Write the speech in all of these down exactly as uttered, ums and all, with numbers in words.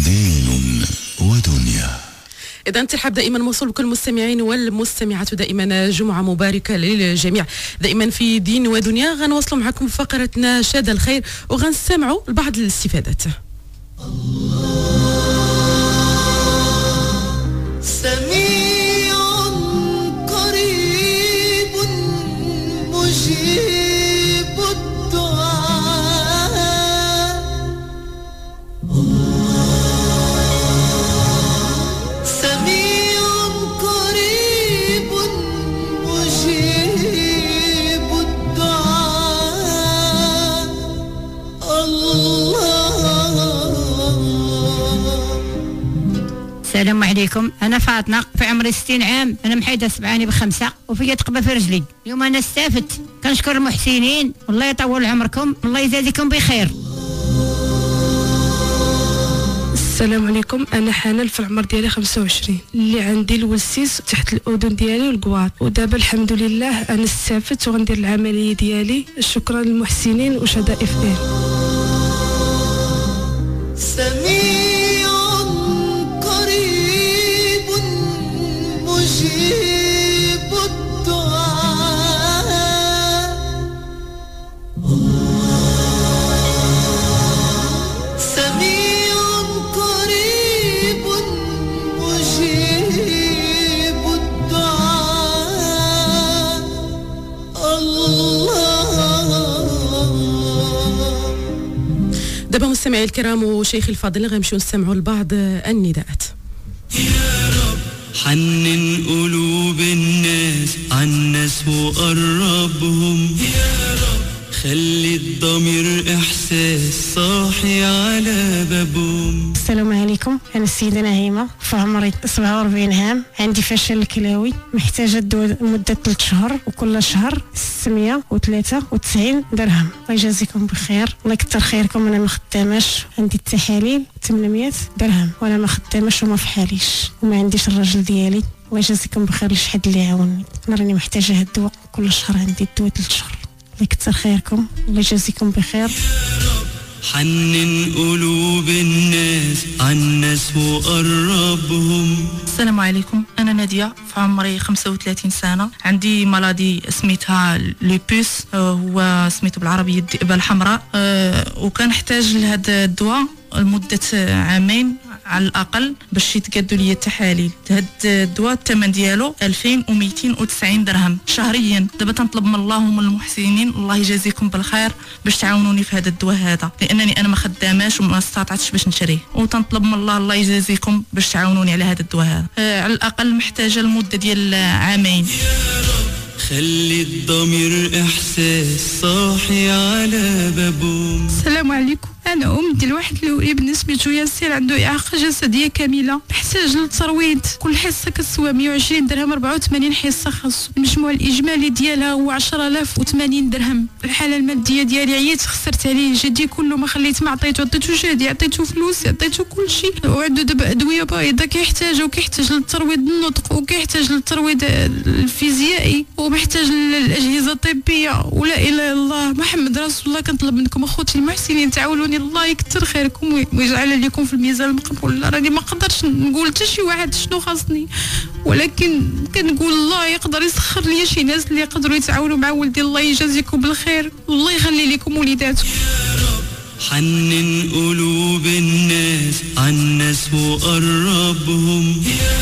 دين ودنيا. إذا ترحب دائما موصول بكل المستمعين والمستمعات، دائما جمعة مباركة للجميع. دائما في دين ودنيا غنواصلوا معكم فقرتنا شاد الخير وغنستمعوا لبعض الاستفادات. سميع قريب مجيب الدعاء، سميع قريب مجيب الدعاء. الله. السلام عليكم، أنا فاطمة في عمري ستين عام، أنا محيدة سبعاني بخمسة وفي تقبة في رجلي. اليوم أنا استافدت، كنشكر المحسنين والله يطول عمركم، الله يجازيكم بخير. السلام عليكم، انا حنان في العمر ديالي خمسة وعشرين، اللي عندي الوسيس تحت الاذن ديالي والقواط، ودابا الحمد لله انا استافدت وغندير العمليه ديالي. شكرا للمحسنين وشهداء اف ام. سميع قريب مجيب الدعاء، سميع قريب مجيب الدعاء. الله. دابا مستمعي الكرام وشيخي الفاضل غنمشيو نستمعوا لبعض النداءات. حنن قلوب الناس عالناس وقربهم، خلي الضمير إحساس صاحي على بابهم. السلام عليكم، انا السيده نعيمه في عمري سبعة وأربعين عام، عندي فشل كلوي، محتاجه الدواء لمده ثلاث شهور وكل شهر ستمية وثلاثة وتسعين درهم. الله يجازيكم بخير، الله يكثر خيركم. انا ما خداماش، عندي التحاليل ثمانمية درهم وانا ما خداماش وما فحاليش وما عنديش الراجل ديالي. الله يجازيكم بخير لشحال اللي عاوني، انا راني محتاجه هاد الدواء كل شهر، عندي الدواء ثلاث شهور. الله يكثر خيركم، الله يجازيكم بخير. حنن قلوب الناس عالناس وقربهم. السلام عليكم، أنا نادية في عمري خمسة وثلاثين سنة، عندي مرضي سميتها لوبوس، هو سميته بالعربية الذئبة الحمراء، وكنحتاج لهذا الدواء لمدة عامين على الأقل باش يتقادوا لي التحاليل. هاد الدواء الثمن ديالو ألفين ومئتين وتسعين درهم شهريا. دابا تنطلب من الله ومن المحسنين الله يجازيكم بالخير باش تعاونوني في هذا الدواء هذا، لأنني أنا ما خداماش وما استطعتش باش نشريه، وتنطلب من الله الله يجازيكم باش تعاونوني على هذا الدواء هذا. آه على الأقل محتاجة لمدة ديال عامين. خلي الضمير إحساس صاحي على بابهم. السلام عليكم، أنا أم ديال واحد الابن سميتو ياسر، عنده إعاقة جسدية كاملة، محتاج للترويض. كل حصة كتسوى مية وعشرين درهم، أربعة وثمانين حصة خاصو. المجموع الإجمالي ديالها هو عشرة آلاف وثمانين درهم. الحالة المادية ديالي عييت، خسرت عليه جدي كله، ما خليت ما عطيته، عطيته شهدي، عطيته فلوس، عطيته كل شيء. وعنده دابا أدوية بايضة كيحتاجها، وكيحتاج للترويض النطق، وكيحتاج للترويض الفيزيائي، ومحتاج للأجهزة الطبية. ولا إله إلا الله محمد رسول الله. كنطلب منكم أخوتي المحسنين تعاونوني، الله يكثر خيركم ويجعل لكم في الميزان المقبول. راني ما قدرش نقول حتى شي واحد شنو خاصني، ولكن كنقول الله يقدر يسخر لي شي ناس اللي يقدروا يتعاونوا مع ولدي. الله يجازيكم بالخير والله يخلي لكم وليداتكم. حنن قلوب الناس عالناس وقربهم،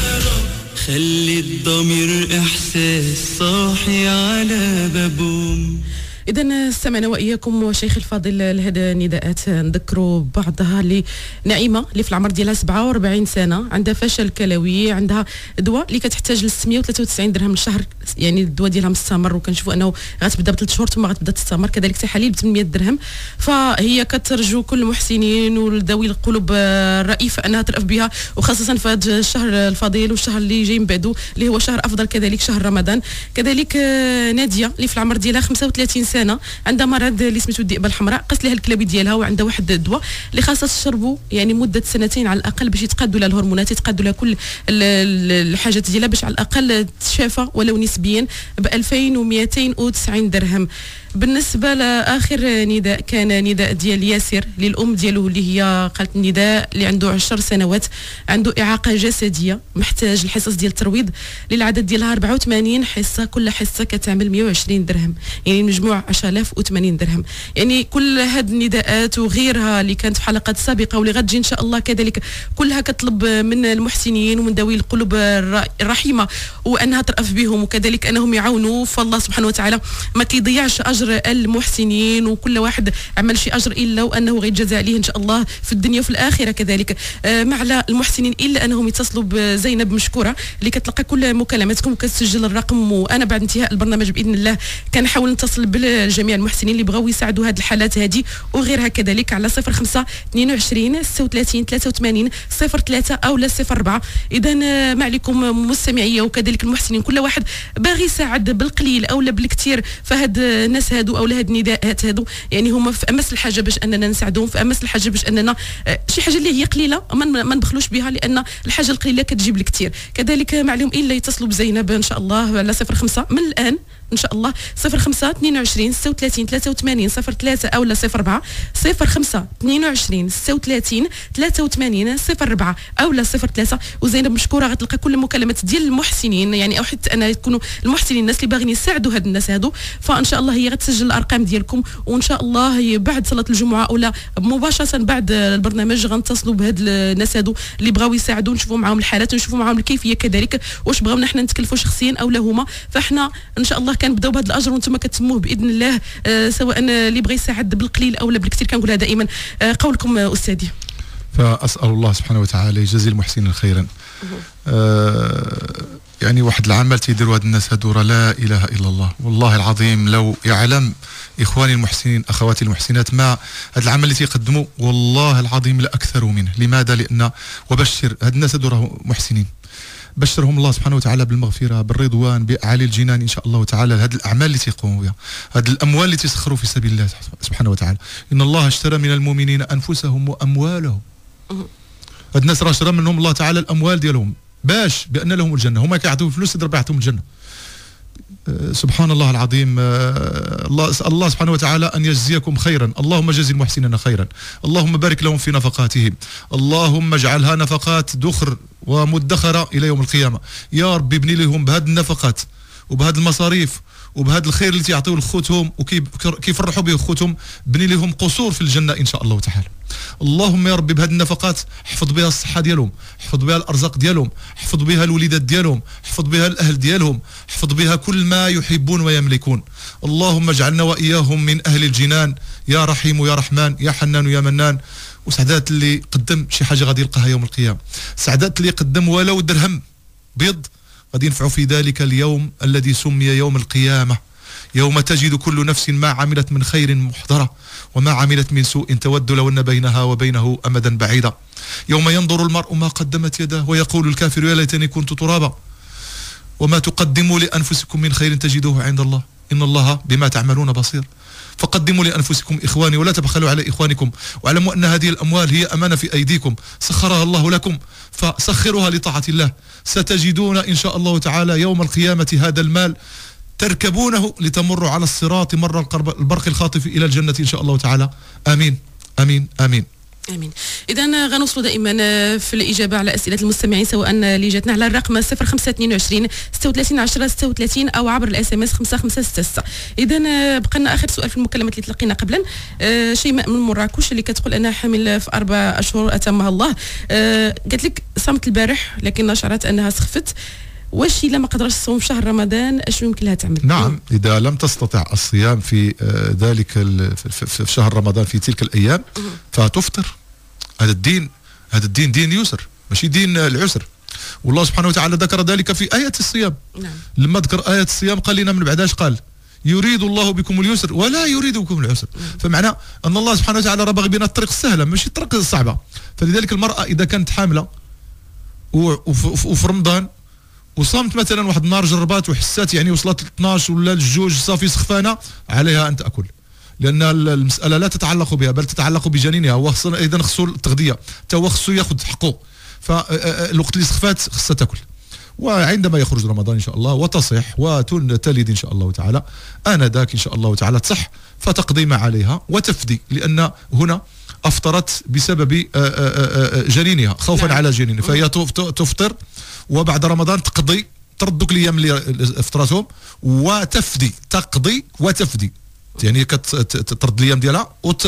خلي الضمير إحساس صاحي على بابهم. إذا استمعنا وإياكم وشيخ الفاضل لهذا النداءات. نذكروا بعضها لنعيمة اللي في العمر ديالها سبعة وأربعين سنة، عندها فشل كلوي، عندها دواء اللي كتحتاج ل ستمية وثلاثة وتسعين درهم للشهر، يعني الدواء ديالها مستمر، وكنشوفوا أنه غتبدا بثلاث شهور ثم غتبدا تستمر. كذلك تحاليل ب ثمانمية درهم. فهي كترجو كل المحسنين وذوي القلوب الرئيفة أنها ترأف بها، وخاصة في هذا الشهر الفضيل والشهر اللي جاي من بعده اللي هو شهر أفضل، كذلك شهر رمضان. كذلك نادية اللي في العمر ديالها خمسة وثلاثين سنه، عندها مرض اللي سميتو الذئبه الحمراء، قاس لها الكلاوي ديالها وعندها واحد الدواء اللي خاصها تشربوا يعني مده سنتين على الاقل باش يتقادوا لها الهرمونات، يتقادوا لها كل الحاجات ديالها باش على الاقل تشافى ولو نسبيا ب ألفين ومئتين وتسعين درهم. بالنسبه لاخر نداء كان نداء ديال ياسر للام ديالو اللي هي قالت النداء اللي عنده عشر سنوات، عنده اعاقه جسديه، محتاج الحصص ديال الترويض للعدد ديالها أربعة وثمانين حصه، كل حصه كتعمل مئة وعشرين درهم، يعني المجموع عشرة آلاف وثمانين درهم. يعني كل هاد النداءات وغيرها اللي كانت في حلقات سابقه واللي غتجي ان شاء الله كذلك كلها كطلب من المحسنين ومن ذوي القلوب الرحيمه وانها ترأف بهم، وكذلك انهم يعاونوا، فالله سبحانه وتعالى ما كيضيعش اجر المحسنين، وكل واحد عمل شي اجر الا وانه غيتجازى عليه ان شاء الله في الدنيا وفي الاخره كذلك. آه ما على المحسنين الا انهم يتصلوا بزينب مشكوره اللي كتلقى كل مكالماتكم وكتسجل الرقم، وانا بعد انتهاء البرنامج باذن الله كنحاول نتصل بالجميع المحسنين اللي بغاو يساعدوا هذه الحالات هذه وغيرها كذلك على صفر خمسة اثنين وعشرين ستة وثلاثين ثلاثة وثمانين صفر ثلاثة او لا صفر أربعة. اذا ما عليكم مستمعيه وكذلك المحسنين كل واحد باغي يساعد بالقليل او لا بالكثير فهاد الناس هادو او لهاد النداءات هادو، يعني هما في امس الحاجه باش اننا نساعدوهم، في امس الحاجه باش اننا شي حاجه اللي هي قليله ما نبخلوش بها، لان الحاجه القليله كتجيب الكثير. كذلك ما عليهم الا يتصلوا بزينب ان شاء الله على صفر خمسة من الان ان شاء الله صفر خمسة اثنين وعشرين ستة وثلاثين ثلاثة وثمانين صفر ثلاثة او لا صفر أربعة صفر خمسة اثنين وعشرين ستة وثلاثين ثلاثة وثمانين صفر أربعة او لا صفر ثلاثة. وزينب مشكوره غتلقى كل المكالمات ديال المحسنين، يعني او حتى انا يكونوا المحسنين الناس اللي باغيين يساعدوا هاد الناس هادو، فان شاء الله هي غتسجل الارقام ديالكم، وان شاء الله هي بعد صلاه الجمعه او مباشره بعد البرنامج غنتصلوا بهاد الناس هادو اللي بغاو يساعدوا، نشوفوا معاهم الحالات ونشوفوا معاهم الكيفيه كذلك واش بغاونا حنا نتكلفوا شخصيا او لا هما، فاحنا ان شاء الله كنبداو بهذا الاجر وانتم كتسموه باذن الله، آه سواء اللي بغى يساعد بالقليل او لا بالكثير. كنقولها دائما. آه قولكم آه استاذي. فاسال الله سبحانه وتعالى يجزي المحسنين خيرا. آه يعني واحد العمل تيديروا هاد الناس هادو راه لا اله الا الله، والله العظيم لو يعلم اخواني المحسنين اخواتي المحسنات ما هاد العمل اللي تيقدموا والله العظيم لاكثر منه. لماذا؟ لان وبشر هاد الناس هادو راه محسنين، بشرهم الله سبحانه وتعالى بالمغفره بالرضوان باعالي الجنان ان شاء الله تعالى. هذه الاعمال اللي تيقوموا بها، هذه الاموال اللي تسخروا في سبيل الله سبحانه وتعالى، ان الله اشترى من المؤمنين انفسهم واموالهم. هاد الناس راه شرى منهم الله تعالى الاموال ديالهم باش بان لهم الجنه، هما كيعطيو الفلوس يضرب يعطيهم الجنه. أه سبحان الله العظيم. أه الله اسال الله سبحانه وتعالى ان يجزيكم خيرا، اللهم جزي المحسنين خيرا، اللهم بارك لهم في نفقاتهم، اللهم اجعلها نفقات دخر ومدخره الى يوم القيامه، يا رب ابني لهم بهذه النفقات وبهذه المصاريف وبهذا الخير اللي تيعطيو لخوتهم وكيفرحوا به خوتهم، بني لهم قصور في الجنه ان شاء الله تعالى. اللهم يا ربي بهذه النفقات احفظ بها الصحه ديالهم، احفظ بها الارزاق ديالهم، احفظ بها الوليدات ديالهم، احفظ بها الاهل ديالهم، احفظ بها كل ما يحبون ويملكون. اللهم اجعلنا واياهم من اهل الجنان يا رحيم يا رحمن يا حنان يا منان. وسعدات اللي قدم شي حاجه غادي يلقاها يوم القيامه، سعدات اللي قدم ولو درهم بيض غادي ينفعوا في ذلك اليوم الذي سمي يوم القيامه، يوم تجد كل نفس ما عملت من خير محضره وما عملت من سوء تود لو ان بينها وبينه امدا بعيدا، يوم ينظر المرء ما قدمت يداه ويقول الكافر يا ليتني كنت ترابا، وما تقدموا لانفسكم من خير تجدوه عند الله ان الله بما تعملون بصير. فقدموا لانفسكم اخواني ولا تبخلوا على اخوانكم، واعلموا ان هذه الاموال هي امانه في ايديكم سخرها الله لكم، فسخروها لطاعه الله. ستجدون ان شاء الله تعالى يوم القيامه هذا المال تركبونه لتمروا على الصراط مر البرق الخاطف الى الجنه ان شاء الله تعالى. امين امين امين امين. اذا غنوصلوا دائما في الاجابه على اسئله المستمعين سواء اللي جاتنا على الرقم صفر خمسة اثنين وعشرين ستة وثلاثين عشرة ستة وثلاثين او عبر الاس ام اس خمسة خمسة ستة ستة. اذا بقى لنا اخر سؤال في المكالمات اللي تلقينا قبلا. أه شيماء من مراكش اللي كتقول انها حامل في اربع اشهر اتمها الله. أه قالت لك صامت البارح لكن شعرت انها سخفت، واش الا ما قدرش تصوم في شهر رمضان اش يمكن لها تعمل؟ نعم، اذا لم تستطع الصيام في ذلك في شهر رمضان في تلك الايام فتفطر. هذا الدين هذا الدين دين يسر ماشي دين العسر، والله سبحانه وتعالى ذكر ذلك في آية الصيام. نعم. لما ذكر آية الصيام قال لنا من بعداش قال يريد الله بكم اليسر ولا يريد بكم العسر. نعم. فمعنى ان الله سبحانه وتعالى راه باغي بنا الطريق السهله ماشي الطريق الصعبه. فلذلك المراه اذا كانت حامله وفي رمضان وصامت مثلا واحد النهار جربات وحسات يعني وصلت ل اثناش ولا للجوج صافي سخفانه، عليها ان تاكل، لان المساله لا تتعلق بها بل تتعلق بجنينها، هو ايضا خصو التغذيه، حتى هو خصو ياخذ حقه، فالوقت اللي سخفات خصها تاكل. وعندما يخرج رمضان ان شاء الله وتصح وتلد ان شاء الله تعالى، انذاك ان شاء الله تعالى تصح فتقضي ما عليها وتفدي، لان هنا افطرت بسبب جنينها خوفا نعم. على جنينها، فهي تفطر وبعد رمضان تقضي تردك الايام اللي افطرتهم وتفدي، تقضي وتفدي، يعني كترد الايام ديالها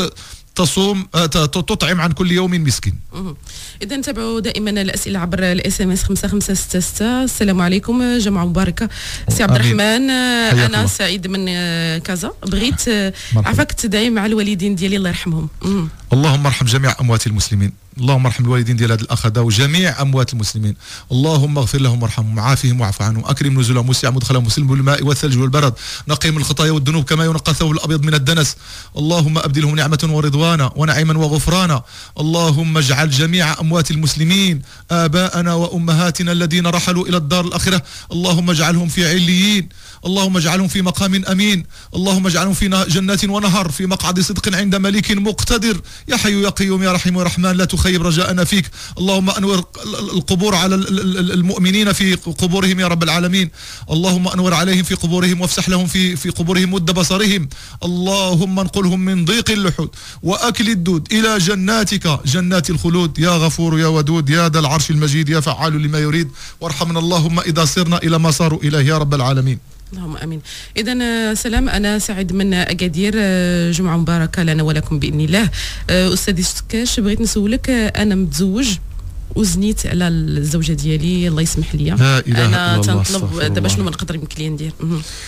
وتصوم تطعم عن كل يوم مسكين. اذا نتابعوا دائما الاسئله عبر الاس ام اس خمسة خمسة ستة ستة. السلام عليكم جمعه مباركه. سي عبد الرحمن، انا الله. سعيد من كازا، بغيت عفاك تدعي مع الوالدين ديالي الله يرحمهم. مم. اللهم ارحم جميع اموات المسلمين، اللهم ارحم الوالدين ديال هذا الاخ هذا وجميع اموات المسلمين، اللهم اغفر لهم وارحمهم وعافهم واعف عنهم، اكرم نزلهم وسع مدخلهم وسلم بالماء والثلج والبرد، نقهم من الخطايا والذنوب كما ينقى الثوب الابيض من الدنس، اللهم ابدلهم نعمه ورضوانا ونعيما وغفرانا، اللهم اجعل جميع اموات المسلمين اباءنا وامهاتنا الذين رحلوا الى الدار الاخره، اللهم اجعلهم في عليين، اللهم اجعلهم في مقام امين، اللهم اجعلهم في جنات ونهر في مقعد صدق عند مليك مقتدر، يا حي يا قيوم يا رحيم يا رحمن لا تخيب رجاءنا فيك، اللهم انور القبور على المؤمنين في قبورهم يا رب العالمين، اللهم انور عليهم في قبورهم وافسح لهم في في قبورهم مد بصرهم، اللهم انقلهم من ضيق اللحود واكل الدود الى جناتك جنات الخلود، يا غفور يا ودود يا ذا العرش المجيد يا فعال لما يريد، وارحمنا اللهم اذا صرنا الى ما صاروا اليه يا رب العالمين. اللهم امين. اذا سلام، انا سعيد من اكادير، جمعه مباركه لنا ولكم باذن الله. استاذ سكاش، بغيت نسولك، انا متزوج وزنيت على الزوجه ديالي الله يسمح لي، انا تنطلب دابا شنو نقدر يمكن لي ندير؟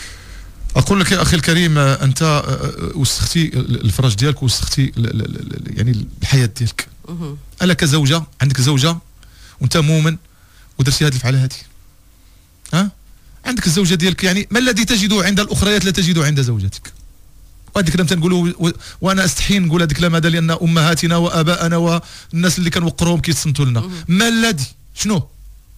اقول لك يا اخي الكريم، انت وسختي الفراش ديالك وسختي يعني الحياه ديالك، الا كزوجه عندك زوجه وانت مؤمن ودرتي هذه الفعله هذه، ها عندك الزوجه ديالك، يعني ما الذي تجده عند الاخريات لا تجده عند زوجتك؟ وهذا الكلام تنقولوا وانا استحي نقول هذا الكلام هذا لان امهاتنا واباءنا والناس اللي كنوقروهم كيتصنتوا لنا، ما الذي شنو؟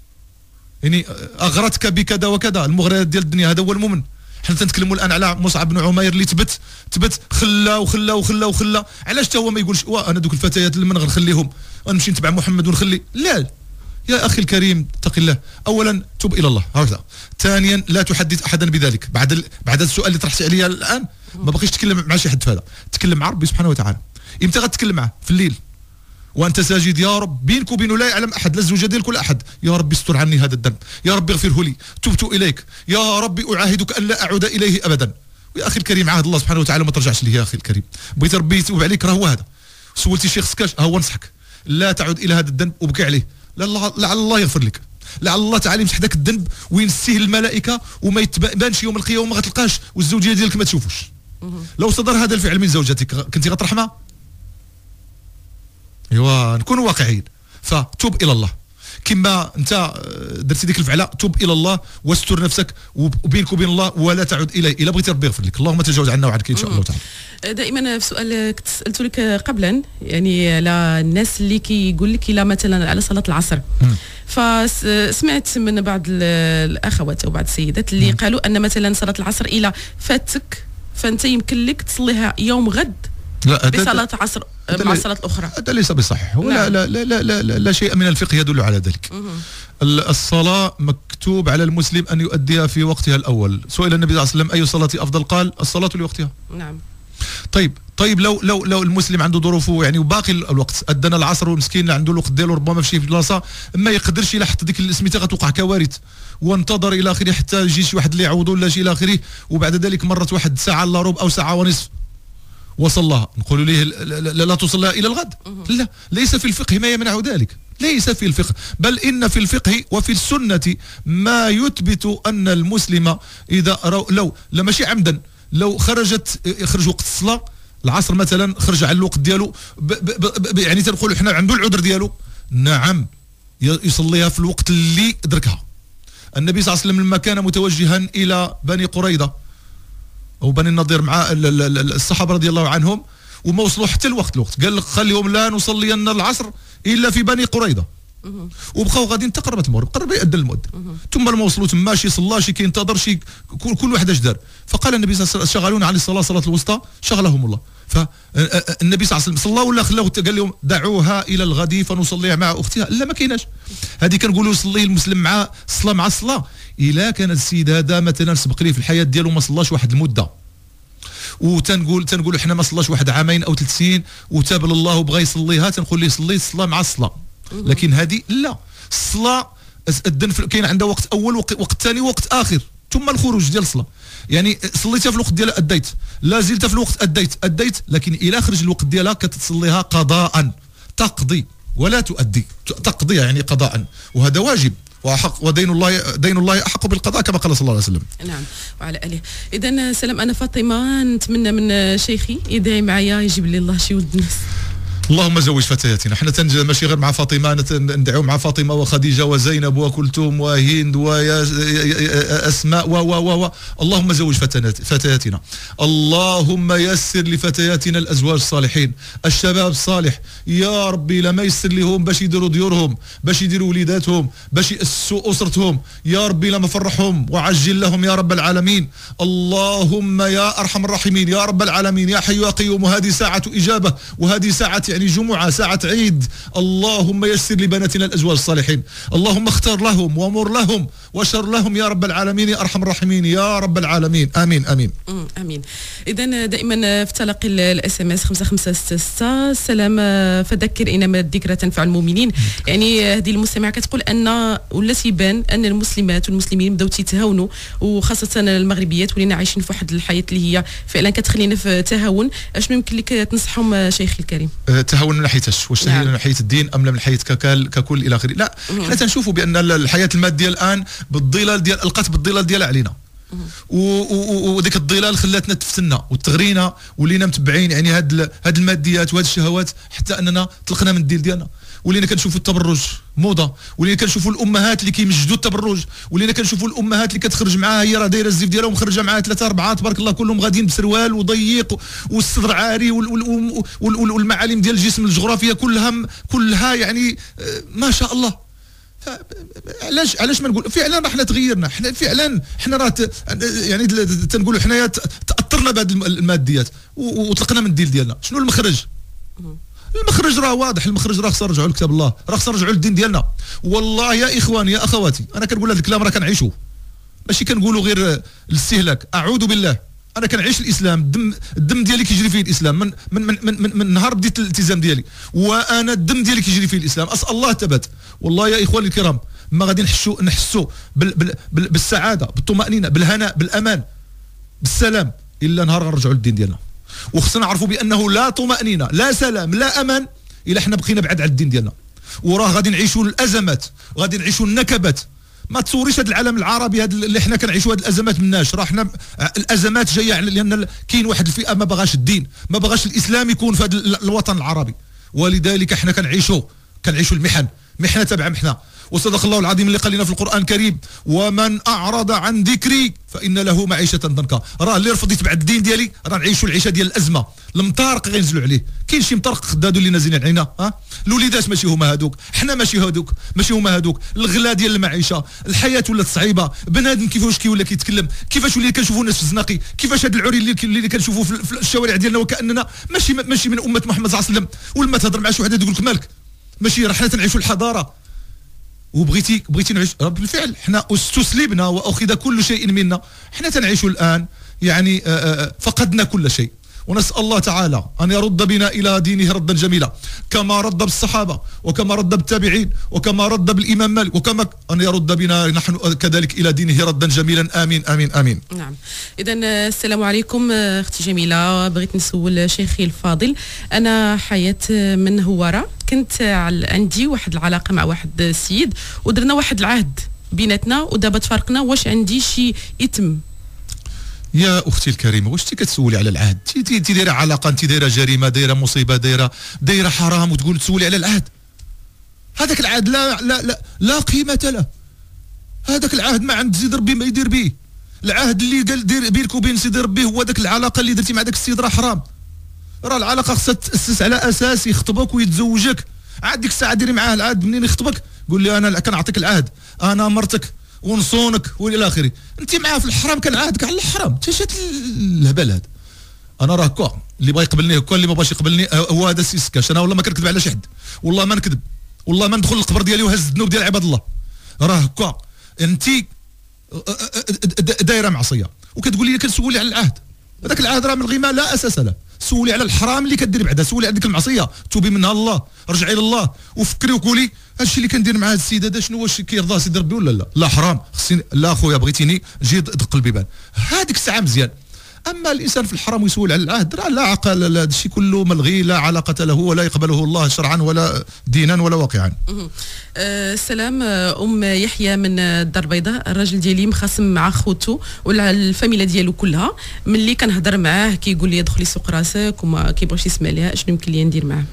يعني اغرتك بكذا وكذا، المغريات ديال الدنيا، هذا هو المؤمن. حنا تنتكلموا الان على مصعب بن عمير اللي تبت تبت خلا وخلا وخلا وخلا، علاش حتى هو ما يقولش وا انا دوك الفتيات اللي من غنخليهم ونمشي نتبع محمد ونخلي؟ لا يا اخي الكريم اتق الله، اولا تب الى الله هكذا، ثانيا لا تحدث احدا بذلك، بعد ال... بعد السؤال اللي طرحتي عليا الان ما بقيتش تتكلم مع شي حد في هذا، تكلم مع ربي سبحانه وتعالى. امتى غتكلم معه؟ في الليل وانت ساجد، يا رب بينك وبينه لا يعلم احد، لا الزوجه ديالك ولا احد، يا رب استر عني هذا الذنب، يا رب اغفره لي، تبت اليك، يا رب اعاهدك ان لا اعود اليه ابدا. يا اخي الكريم عهد الله سبحانه وتعالى ما ترجعش ليه يا اخي الكريم، بغيت ربي يتوب عليك راه هو هذا. سولتي الشيخ سكاش، ها هو نصحك لا تعود الى هذا الذنب وبكي عليه، لعل الله يغفر لك، لعل الله تعالى يمسح داك الذنب وينسيه الملائكه وما يتبانش يوم القيامه وما غتلقاش والزوجيه ديالك ما تشوفوش. لو صدر هذا الفعل من زوجتك كنتي غترحمها؟ ايوا نكونوا واقعيين، فتوب الى الله كما انت درتي ديك الفعله، توب الى الله واستر نفسك وبينك وبين الله ولا تعد اليه الا بغيتي ربي يغفر لك، اللهم تجاوز عنا وعنك ان شاء الله تعالى. دائما في سؤال كنت سالته لك قبلا، يعني على الناس اللي كيقول لك الا مثلا على صلاه العصر، فسمعت من بعض الاخوات او بعض السيدات اللي قالوا ان مثلا صلاه العصر الا فاتك فانت يمكن لك تصليها يوم غد لا بصلاه عصر مع الصلاه الاخرى. هذا ليس بصحيح، نعم. لا, لا, لا, لا, لا, لا, لا شيء من الفقه يدل على ذلك. الصلاه مكتوب على المسلم ان يؤديها في وقتها الاول. سئل النبي صلى الله عليه وسلم اي الصلاه افضل؟ قال الصلاه لوقتها. نعم. طيب طيب لو لو لو المسلم عنده ظروفه يعني وباقي الوقت، ادنا العصر والمسكين عنده الوقت ديالو ربما في بلاصه ما يقدرش يلحق ديك السميتها، غتوقع كوارث وانتظر الى اخره حتى يجي شي واحد اللي يعوضه ولا شي الى اخره، وبعد ذلك مرت واحد ساعه الا ربع او ساعه ونصف وصلها، نقولوا ليه لا, لا, لا تصلى الى الغد؟ لا، ليس في الفقه ما يمنع ذلك، ليس في الفقه، بل ان في الفقه وفي السنه ما يثبت ان المسلم اذا لو لا ماشي عمدا، لو خرجت يخرج وقت الصلاه العصر مثلا، خرج على الوقت ديالو ب ب ب يعني تنقولوا حنا عنده العذر ديالو، نعم يصليها في الوقت اللي دركها. النبي صلى الله عليه وسلم لما كان متوجها الى بني قريظه او بني النضير مع الصحابه رضي الله عنهم وما وصلوا حتى الوقت الوقت قال لك خليهم لا نصلين العصر الا في بني قريظه، وبقاو غاديين حتى قربت المغرب، قرب يأذن المؤذن. ثم لما وصلوا تما شي صلى شي كينتظر شي كل, كل واحد اش دار. فقال النبي صلى الله عليه وسلم شغلونا عن الصلاه صلاه الوسطى شغلهم الله. فالنبي صلى الله عليه وسلم صلى ولا خلاو قال لهم دعوها الى الغد فنصليها مع اختها. لا ما كايناش هذه، كنقولوا صلي المسلم مع الصلاه مع الصلاه. الا كان السيد هذا مثلا سبق ليه في الحياه ديالو ما صلاش واحد المده، وتنقول تنقولوا حنا ما صلاش واحد عامين او ثلاث سنين وتاب الله وبغى يصليها، تنقول ليه صلي الصلاه مع الصلاه. لكن هذه لا، الصلاه الدن كاين عندها وقت اول وقت ثاني وقت اخر، ثم الخروج ديال الصلاه. يعني صليتها في الوقت ديالها اديت، لا زلت في الوقت اديت اديت، لكن الى خرج الوقت ديالها كتصليها قضاء، تقضي ولا تؤدي، تقضيها يعني قضاء، وهذا واجب وحق، ودين الله دين الله احق بالقضاء كما قال صلى الله عليه وسلم. نعم وعلى اله. اذا سلام، انا فاطمه نتمنى من شيخي يدعي معايا يجيب لي الله شي ولد الناس. اللهم زوج فتياتنا، حنا تنجا ماشي غير مع فاطمه، ندعو مع فاطمه وخديجه وزينب وكلثوم وهند واسماء و و و اللهم زوج فتياتنا، اللهم يسر لفتياتنا الازواج الصالحين، الشباب الصالح يا ربي، لما يسر لهم باش يديروا ديورهم، باش يديروا وليداتهم، باش يأسسوا اسرتهم، يا ربي لما فرحهم وعجل لهم يا رب العالمين. اللهم يا ارحم الراحمين يا رب العالمين يا حي يا قيوم، هذه ساعه اجابه وهذه ساعه يعني جمعة، ساعة عيد. اللهم يسر لبناتنا الأزواج الصالحين، اللهم اختار لهم وامر لهم وشر لهم يا رب العالمين يا أرحم الراحمين يا رب العالمين. آمين آمين آمين. إذا دائما في تلقي الاس ام اس خمسة خمسة ستة ستة سلام، فذكر إنما الذكرى تنفع المؤمنين. يعني هذه المستمعة كتقول أن ولا تيبان أن المسلمات والمسلمين بداو تيتهاونوا، وخاصة المغربيات ولينا عايشين في واحد الحياة اللي هي فعلا كتخلينا في تهاون. اشنو يمكن لك تنصحهم شيخي الكريم؟ تهاون من ناحيه اش؟ واش تهاون من ناحيه الدين ام من ناحيه ككل ككل الى اخره؟ لا، حنا تنشوفوا بان الحياه الماديه الان بالظلال ديال القات بالظلال ديالها علينا، وديك الظلال خلاتنا تفتنا وتغرينا، ولينا متبعين يعني هاد هاد الماديات وهاد الشهوات حتى اننا طلقنا من الدين ديالنا. ولينا كنشوفوا التبرج موضه، ولينا كنشوفوا الامهات اللي كيمجدوا التبرج، ولينا كنشوفوا الامهات اللي كتخرج معاها هي راه دايره الزيف ديالها ومخرجه معاها ثلاثه اربعه تبارك الله كلهم غاديين بسروال وضيق والصدر عاري والمعالم ديال الجسم الجغرافيه كلها كلها يعني ما شاء الله. علاش علاش ما نقول فعلا راه حنا تغيرنا، حنا فعلا حنا راه يعني تنقولوا حنايا تاثرنا بهذه الماديات وطلقنا من الدين ديالنا. شنو المخرج؟ المخرج راه واضح، المخرج راه خصنا نرجعوا لكتاب الله، راه خصنا نرجعوا للدين ديالنا. والله يا اخواني يا اخواتي، انا كنقول هذا الكلام راه كنعيشوه، ماشي كنقولوا غير الاستهلاك. اعوذ بالله، انا كنعيش الاسلام، الدم الدم ديالي كيجري فيه الاسلام من من من من, من, من نهار بديت الالتزام ديالي، وانا الدم ديالي كيجري فيه الاسلام. اسال الله الثبات. والله يا اخواني الكرام ما غادي نحسوا نحسوا بال بال بال بالسعاده بالطمانينه بالهناء بالامان بالسلام الا نهار غنرجعوا للدين ديالنا. وخصنا نعرفوا بانه لا طمأنينة لا سلام لا امان الا حنا بقينا بعاد على الدين ديالنا، وراه غادي نعيشوا الازمات وغادي نعيشوا النكبات. ما تصوريش هذا العالم العربي هذا اللي حنا كنعيشوا هذه الازمات مناش، راه حنا الازمات جايه لان كاين واحد الفئه ما بغاش الدين، ما بغاش الاسلام يكون في هذا الوطن العربي، ولذلك حنا كنعيشوا كنعيشوا المحن، محنه تبع محنه. وصدق الله العظيم اللي قال لنا في القرآن الكريم ومن أعرض عن ذكري فإن له معيشة ضنكا. راه اللي رفض يتبع الدين ديالي راه نعيشوا العيشة ديال الأزمة، المطارق غينزلوا عليه. كاين شي مطارق خدادو اللي نازلين علينا، ها الوليدات ماشي هما هادوك، حنا ماشي هادوك ماشي هما هادوك. الغلا ديال المعيشة، الحياة ولات صعيبة، بنادم كيفاش كيولي كيتكلم، كيفاش ولينا كنشوفوا الناس في الزناقي، كيفاش هاد العري اللي, اللي كنشوفوه في الشوارع ديالنا وكأننا ماشي ماشي من أمة محمد صلى الله عليه وسلم. ولما تهضر مع شي واحد يقول لك مالك، ماشي راه حنا تنعيشوا الحضارة. وبغيتي بغيتي نعيش بالفعل حنا استسلبنا واخذ كل شيء منا، حنا تنعيشوا الان يعني فقدنا كل شيء. ونسأل الله تعالى أن يرد بنا إلى دينه ردا جميلا كما رد بالصحابة وكما رد بالتابعين وكما رد بالإمام مالك، وكما أن يرد بنا نحن كذلك إلى دينه ردا جميلا. آمين آمين آمين. نعم. إذا السلام عليكم أختي جميلة، بغيت نسول شيخي الفاضل، أنا حياة من هوارة، كنت عندي واحد العلاقة مع واحد السيد ودرنا واحد العهد بيناتنا ودابا تفارقنا، واش عندي شي إثم؟ يا اختي الكريمه، واش انت كتسولي على العهد؟ انت انت دايره علاقه، انت دايره جريمه، دايره مصيبه، دايره دايره حرام وتقول تسولي على العهد؟ هذاك العهد لا لا لا لا قيمه له. هذاك العهد ما عند سيدي ربي ما يدير به. العهد اللي قال دير بينك وبين سيدي ربي هو ذاك العلاقه اللي درتي مع ذاك السيد راه حرام. راه العلاقه خصها تاسس على اساس يخطبك ويتزوجك عاد ديك الساعه ديري معاه العهد منين يخطبك قول لي انا كنعطيك العهد انا مرتك ونصونك والى اخره. انت معاه في الحرام كان عهدك على الحرام. اش هاد الهبل هذا؟ انا راه هكا اللي بغى يقبلني هكا اللي ما بغاش يقبلني هو هذا السي سكاش. انا والله ما كنكذب على شي حد والله ما نكذب والله ما ندخل القبر ديالي وهز الذنوب ديال عباد الله. راه هكا انت دايره معصيه وكتقولي لي كنسولي على العهد. هذاك العهد راه ملغي ما لا اساس له. سولي على الحرام اللي كدير بعدا سولي على ديك المعصيه توبي منها الله رجعي لله وفكري وقولي هادشي اللي كندير مع هاد السيد هذا شنو واش كيرضى سيدي ربي ولا لا؟ لا حرام خصني لا خويا بغيتيني جي دق البيبان هذيك الساعه مزيان. اما الانسان في الحرام ويسول على العهد راه لا عقل هذا الشيء كله ملغي لا علاقه له ولا يقبله الله شرعا ولا دينا ولا واقعا. أه سلام ام يحيى من الدار البيضاء. الراجل ديالي مخاصم مع خوتو ولا الفاميله ديالو كلها ملي كنهضر معاه كيقول لي دخلي سوق راسك وما كيبغيش يسمع ليها. شنو يمكن لي ندير معاه؟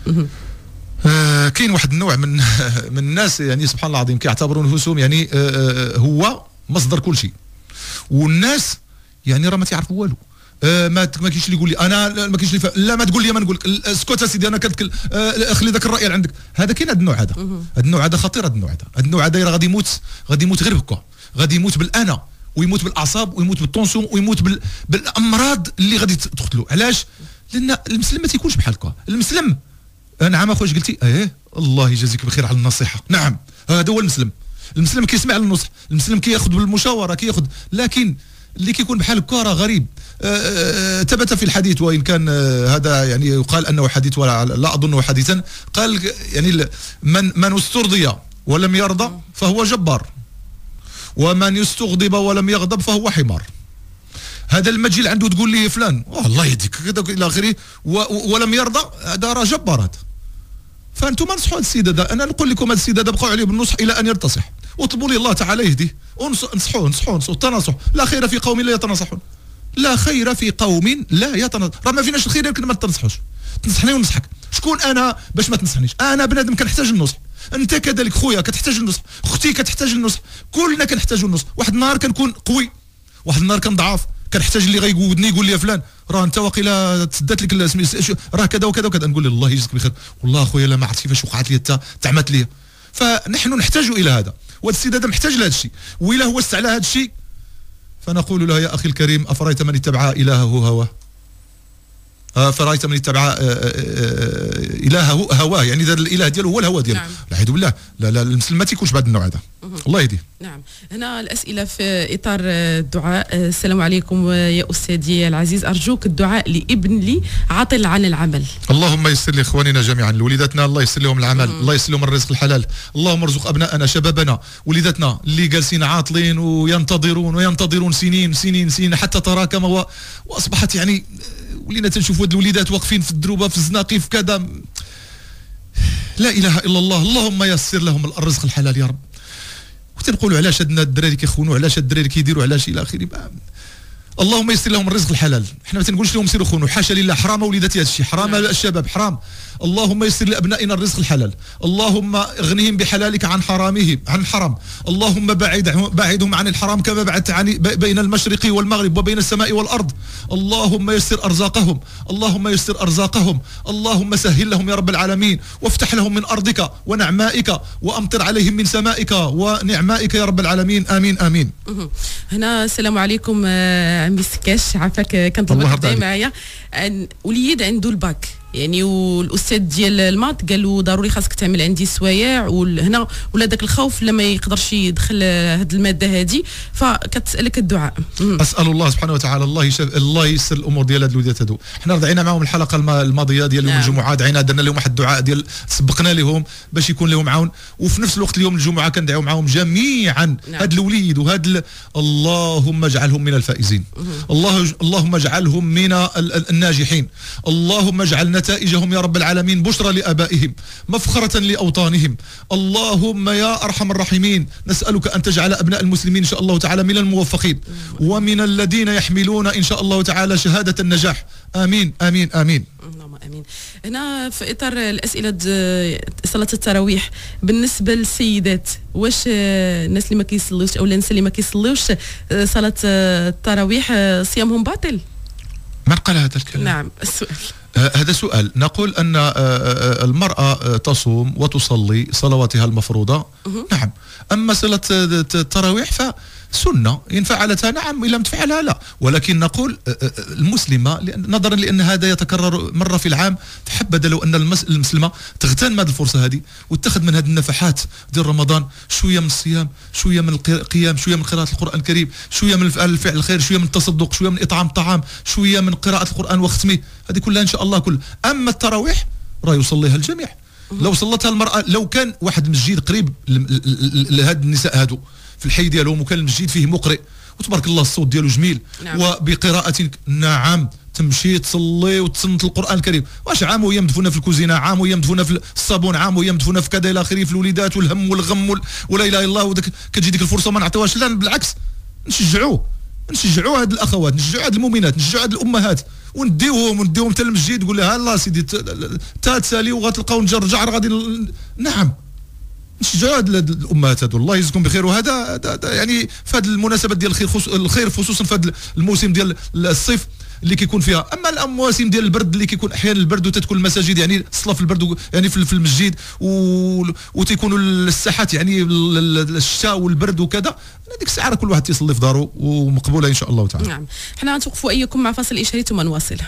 آه كاين واحد النوع من من الناس يعني سبحان الله العظيم كيعتبروا نفسهم يعني آه هو مصدر كل شيء والناس يعني راه ما تعرفوا والو. آه ما ما كاينش اللي يقول لي انا ما كاينش اللي لا ما تقول لي ما نقول لك اسكت اسيدي انا كنتكل آه خلي ذاك الراي اللي عندك. هذا كاين هذا النوع هذا هذا النوع هذا خطير. هذا النوع هذا هذا النوع هذا غادي يموت غادي يموت غير هكا غادي يموت بالانا ويموت بالاعصاب ويموت بالطونسيون ويموت بال... بالامراض اللي غادي تقتلو. علاش؟ لان المسلم ما تيكونش بحال هكا. المسلم نعم اخويا قلتي ايه الله يجازيك بخير على النصيحه. نعم هذا هو المسلم. المسلم كيسمع للنصح المسلم كياخذ بالمشاوره كياخذ. لكن اللي كيكون بحال هكا راه غريب. ثبت في الحديث وان كان هذا يعني يقال انه حديث ولا لا اظنه حديثا قال يعني من من استرضي ولم يرضى فهو جبار ومن استغضب ولم يغضب فهو حمار. هذا لما تجي عنده تقول لي فلان الله يهديك كذا الى اخره ولم يرضى هذا راه جبار هذا. فانتم نصحوا هذا السيد هذا. انا نقول لكم هذا السيد هذا بقوا عليه بالنصح الى ان يرتصح واطلبوا لي الله تعالى يهديه ونصحوه نصحوه التناصح. لا خير في قوم لا يتناصحون لا خير في قوم لا يتناصحون. راه ما فيناش الخير يمكن ما تنصحوش. تنصحني ونصحك. شكون انا باش ما تنصحنيش؟ انا بنادم كنحتاج النصح. انت كذلك خويا كتحتاج النصح اختي كتحتاج النصح كلنا كنحتاجوا النصح. واحد النهار كنكون قوي واحد النهار كنضعف كنحتاج اللي غيقودني يقول لي فلان راه انت واقيلا تسدات لك راه كذا وكذا وكذا. نقول له الله يجزيك بخير والله خويا لا ما عرفت كيفاش وقعت لي حتى تعمت لي. فنحن نحتاج الى هذا وهذا السيد هذا محتاج لهذا الشيء والا هو استعلى هذا الشيء فنقول له يا اخي الكريم افرأيت من اتبع الهه هواه فرأيت من اتبع الهه هواه يعني ذا الاله ديالو هو الهوى ديالو. والعياذ بالله. لا لا المسلم ما تيكونش بهذا النوع هذا. الله يهديه. نعم هنا الاسئله في اطار الدعاء. السلام عليكم يا استاذي العزيز ارجوك الدعاء لابن لي عاطل عن العمل. اللهم يسر لاخواننا جميعا لوليداتنا الله يسر لهم العمل الله يسر لهم الرزق الحلال. اللهم ارزق ابنائنا شبابنا وليداتنا اللي جالسين عاطلين وينتظرون وينتظرون سنين سنين سنين حتى تراكم و... واصبحت يعني ولينا تنشوفوا هاد الوليدات واقفين في الدروبه في الزناقي في كذا. لا اله الا الله. اللهم يسر لهم الرزق الحلال يا رب. وتنقولوا علاش هاد الدراري كيخونوا علاش هاد الدراري كيديروا علاش الى اخره. اللهم يسر لهم الرزق الحلال. احنا ما تنقولش لهم سيروا خونوا حاشا لله حرام وليداتي هذا الشيء حرام الشباب حرام. اللهم يسر لابنائنا الرزق الحلال. اللهم اغنهم بحلالك عن حرامهم عن حرام. اللهم بعد بعدهم عن الحرام كما بعدت عن بين المشرق والمغرب وبين السماء والارض. اللهم يسر ارزاقهم اللهم يسر ارزاقهم اللهم سهل لهم يا رب العالمين وافتح لهم من ارضك ونعمائك وامطر عليهم من سمائك ونعمائك يا رب العالمين. امين امين. هنا السلام عليكم عمي سكاش عافاك كنطلبك تبدا معايا. وليد عنده الباك يعني والاستاذ ديال المات قال له ضروري خاصك تعمل عندي السوايع وهنا ولا داك الخوف لما يقدرش يدخل هذه الماده هذه فكتسالك الدعاء. اسال الله سبحانه وتعالى الله يشف الله ييسر الامور ديال هاد الوليدات هادو. حنا دعينا معاهم الحلقه الماضيه ديال يوم نعم. الجمعه دعينا درنا لهم واحد الدعاء ديال سبقنا لهم باش يكون لهم عون وفي نفس الوقت اليوم الجمعه كندعيو معاهم جميعا نعم. هاد الوليد وهاد ال... اللهم اجعلهم من الفائزين. الله اللهم اجعلهم من الناجحين. اللهم اجعل نتائجهم يا رب العالمين بشرى لآبائهم مفخرة لأوطانهم. اللهم يا أرحم الراحمين نسألك أن تجعل أبناء المسلمين إن شاء الله تعالى من الموفقين ومن الذين يحملون إن شاء الله تعالى شهادة النجاح. آمين آمين آمين. اللهم امين. هنا في اطار الاسئله صلاه التراويح بالنسبه للسيدات واش الناس اللي ما كيصليوش او الناس اللي ما كيصليوش صلاه التراويح صيامهم باطل؟ من قال هذا الكلام؟ نعم السؤال هذا سؤال. نقول أن المرأة تصوم وتصلي صلواتها المفروضة، نعم. أما صلاة التراويح فسنة، إن فعلتها نعم، إن لم تفعلها لا. ولكن نقول المسلمة نظرا لأن هذا يتكرر مرة في العام، تحبذ لو أن المسلمة تغتنم هذه الفرصة هذه وتاخذ من هذه النفحات ديال رمضان شوية من الصيام، شوية من القيام، شوية من قراءة القرآن الكريم، شوية من الفعل الخير، شوية من التصدق، شوية من إطعام الطعام، شوية من قراءة القرآن وختمه، هذه كلها إن شاء الله كل. أما التراويح راه يصليها الجميع. لو صلتها المرأة، لو كان واحد المسجد قريب لهاد النساء هادو في الحي ديالهم وكان المسجد فيه مقرئ وتبارك الله الصوت ديالو جميل، نعم. وبقراءة نعم تمشي تصلي وتصنت القرآن الكريم. واش عام وهي مدفونة في الكوزينة، عام وهي مدفونة في الصابون، عام وهي مدفونة في كذا إلى آخره، في الوليدات والهم والغم ولا إله إلا الله، ودك كتجي ديك الفرصة ما نعطيوهاش. لا بالعكس، نشجعوه نشجعوا هاد الاخوات، نشجعوا هاد المؤمنات، نشجعوا هاد الامهات، ونديوهم ونديوهم حتى للمسجد، نقول لها الله سيدي تا تسالي وغتلقاو نرجع غادي. نعم نشجعوا هاد الامهات هادو، الله يجزيكم بخير. وهذا يعني في هذه المناسبات ديال الخير، الخير خصوصا في هذا الموسم ديال الصيف اللي كيكون فيها. اما المواسم ديال البرد اللي كيكون احيانا البرد وتتكون المساجد يعني الصلاه في البرد يعني في المسجد وتيكونوا الساحات يعني الشتاء والبرد وكذا، هذيك الساعه كل واحد تيصلي في داره ومقبوله ان شاء الله تعالى. نعم، حنا غنتوقفوا اياكم مع فاصل اشاري ثم نواصل.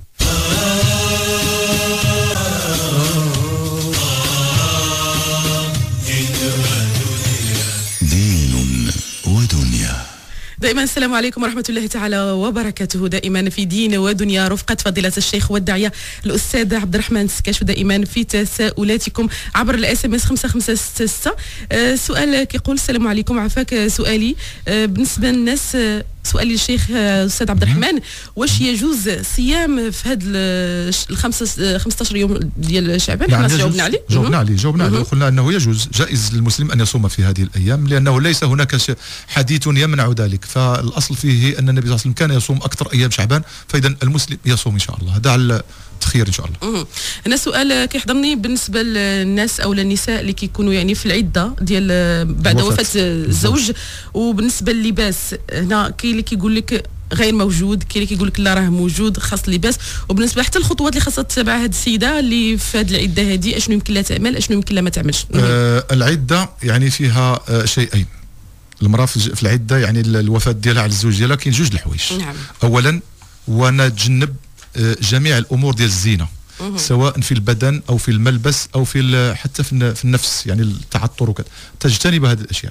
دين ودنيا. دائما السلام عليكم ورحمة الله تعالى وبركاته. دائما في دين ودنيا رفقة فضيلة الشيخ والداعية الأستاذ عبد الرحمن السكاش، ودائما في تساؤلاتكم عبر الاس ام اس خمسة خمسة ستة ستة. أه سؤال كيقول السلام عليكم، عفاك سؤالي أه بالنسبة للناس، أه سؤالي للشيخ أستاذ عبد الرحمن، واش يجوز صيام في هاد الخمسة خمسطاش يوم ديال شعبان؟ يعني حنا جاوبنا عليه جاوبنا عليه جاوبنا عليه وقلنا أنه يجوز، جائز للمسلم أن يصوم في هذه الأيام، لأنه ليس هناك حديث يمنع ذلك. فالأصل فيه أن النبي صلى الله عليه وسلم كان يصوم أكثر أيام شعبان، فإذا المسلم يصوم إن شاء الله. هذا على تخير ان شاء الله. هنا سؤال كيحضرني بالنسبه للناس او للنساء اللي كيكونوا يعني في العده ديال بعد وفاه الزوج، وبالنسبه لللباس هنا كاين اللي كيقول لك غير موجود، كاين اللي كيقول لك لا راه موجود خاص اللباس. وبالنسبه حتى الخطوات اللي خاصها تتبع هذه السيده اللي في هذه العده هذه، اشنو يمكن لها تعمل، اشنو يمكن لها ما تعملش؟ آه العده يعني فيها آه شيئين. المراه في العده يعني الوفاه ديالها على الزوج ديالها كاين جوج الحوايج. نعم. اولا ونتجنب جميع الامور ديال الزينه، سواء في البدن او في الملبس او في حتى في النفس، يعني التعطر وكذا، تجتنب هذه الاشياء.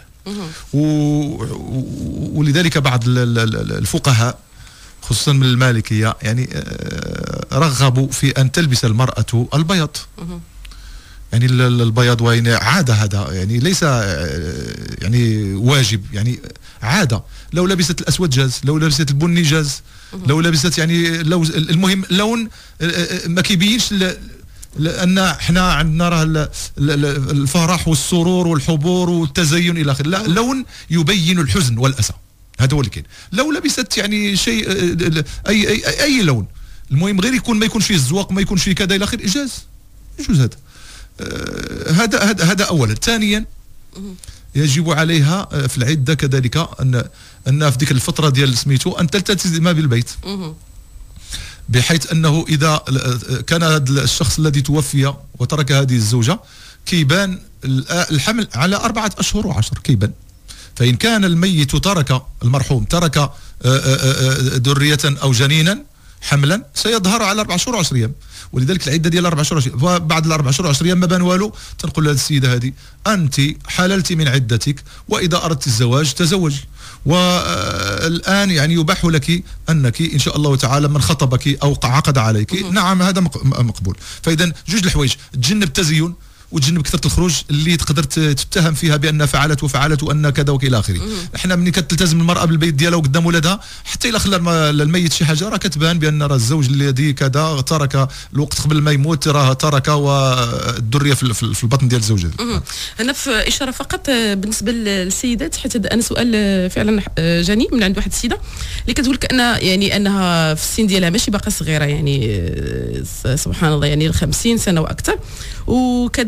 ولذلك بعض الفقهاء خصوصا من المالكيه يعني رغبوا في ان تلبس المراه البياض. يعني البياض وين عاده، هذا يعني ليس يعني واجب، يعني عاده. لو لبست الاسود جاز، لو لبست البني جاز، لو لبست يعني لو المهم اللون ما كيبينش، لان احنا عندنا راه الفرح والسرور والحبور والتزين الى اخره، لا، اللون يبين الحزن والاسى، هذا هو اللي كاين. لو لبست يعني شيء اي اي اي لون، المهم غير يكون ما يكونش فيه الزواق، ما يكونش فيه كذا الى اخره، اجاز يجوز هذا. هذا هذا هذا اولا. ثانيا يجب عليها في العده كذلك ان ان في ديك الفتره ديال سميتو ان تلتزم بالبيت، بحيث انه اذا كان هذا الشخص الذي توفي وترك هذه الزوجه كيبان الحمل على أربعة أشهر وعشر، كيبان. فإن كان الميت ترك المرحوم ترك ذرية أو جنينا حملا سيظهر على أربع شهور وعشر أيام، ولذلك العده ديال أربع شهور وعشر. وبعد الأربع شهور وعشر أيام ما بان والو، تنقول لهذه السيده هذه انت حللت من عدتك، واذا اردت الزواج تزوج، والان يعني يباح لك انك ان شاء الله تعالى من خطبك او عقد عليك، نعم هذا مقبول. فاذا جوج الحوايج، تجنب التزيين وتجنب كثره الخروج اللي تقدر تتهم فيها بان فعلت وفعلت وان كذا والى اخره. احنا ملي كتلتزم المراه بالبيت ديالها وقدام ولدها، حتى الا خلى الميت شي حاجه راه كتبان بان راه الزوج الذي كذا ترك الوقت قبل ما يموت راه ترك والذريه في البطن ديال الزوجه. هنا في اشاره فقط بالنسبه للسيدات، حيت هذا انا سؤال فعلا جاني من عند واحد السيده اللي كتقول لك ان يعني انها في السن ديالها ماشي باقا صغيره، يعني سبحان الله يعني خمسين سنه واكثر، وكذلك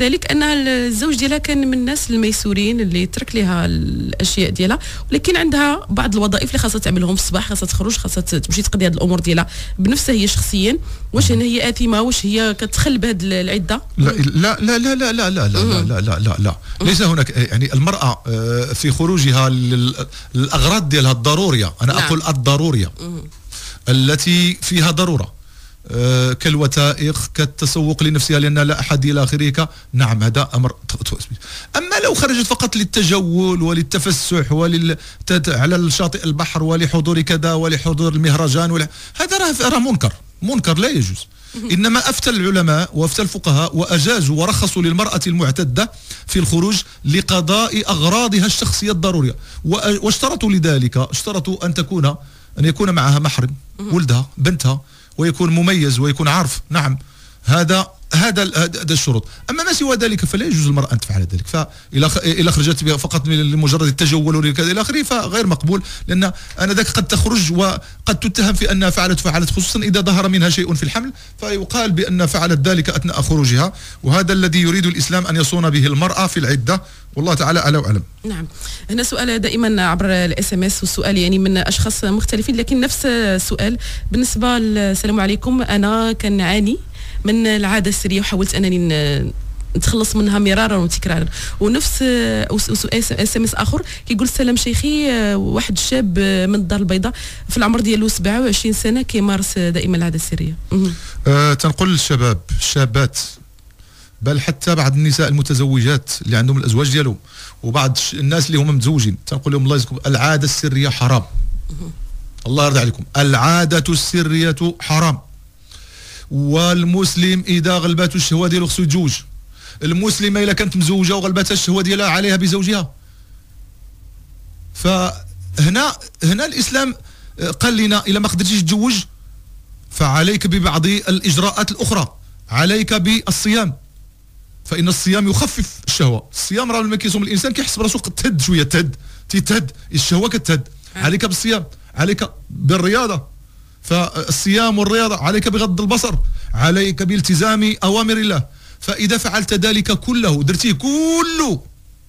كذلك ان الزوج ديالها كان من الناس الميسورين اللي ترك لها الاشياء ديالها، ولكن عندها بعض الوظائف اللي خاصها تعملهم في الصباح، خاصها تخرج، خاصها تمشي تقضي هذه الامور ديالها بنفسها هي شخصيا. واش هنا هي اثمه؟ واش هي كتخل بهذه العده؟ لا لا لا لا لا لا لا لا لا لا لا لا ليس هناك يعني المراه في خروجها للاغراض ديالها الضروريه، انا نعم. اقول الضروريه التي فيها ضروره كالوثائق كالتسوق لنفسها لأن لا أحد إلى آخره، نعم هذا أمر. أما لو خرجت فقط للتجول وللتفسح ولل على الشاطئ البحر ولحضور كذا ولحضور المهرجان ولا... هذا راه راه منكر منكر لا يجوز. إنما أفتى العلماء وأفتى الفقهاء وأجازوا ورخصوا للمرأة المعتدة في الخروج لقضاء أغراضها الشخصية الضرورية، واشترطوا لذلك اشترطوا أن تكون أن يكون معها محرم ولدها بنتها ويكون مميز ويكون عارف. نعم هذا هذا هذا الشروط. اما ما سوى ذلك فلا يجوز للمراه ان تفعل ذلك. فإذا إذا خرجت فقط لمجرد التجول وكذا الى اخره فغير مقبول، لان انا ذاك قد تخرج وقد تتهم في انها فعلت فعلت خصوصا اذا ظهر منها شيء في الحمل، فيقال بان فعلت ذلك اثناء خروجها، وهذا الذي يريد الاسلام ان يصون به المراه في العده، والله تعالى اعلى واعلم. نعم. هنا سؤال دائما عبر الاس ام اس، والسؤال يعني من اشخاص مختلفين لكن نفس السؤال. بالنسبه السلام عليكم، انا كنعاني من العاده السريه وحاولت انني نتخلص منها مرارا وتكرارا، ونفس اس ام اس اخر كيقول السلام شيخي، واحد الشاب من الدار البيضاء في العمر ديالو سبعة وعشرين سنه كيمارس دائما العاده السريه. أه تنقول للشباب الشابات بل حتى بعض النساء المتزوجات اللي عندهم الازواج ديالهم وبعض الناس اللي هم متزوجين تنقول لهم الله يجزيكم العاده السريه حرام. الله يرضى عليكم، العاده السريه حرام. والمسلم اذا غلبته الشهوه ديالو خصو يتزوج. المسلمه اذا كانت مزوجه وغلبتها الشهوه ديالها عليها بزوجها. فهنا هنا الاسلام قال لنا اذا ما قدرتيش تتزوج فعليك ببعض الاجراءات الاخرى، عليك بالصيام، فان الصيام يخفف الشهوه. الصيام راه لما كيصوم الانسان كيحس براسو تهد شويه، تهد تيتهد الشهوه كتهد. عليك بالصيام، عليك بالرياضه، فالصيام والرياضة، عليك بغض البصر، عليك بالتزام أوامر الله. فإذا فعلت ذلك كله درتيه كله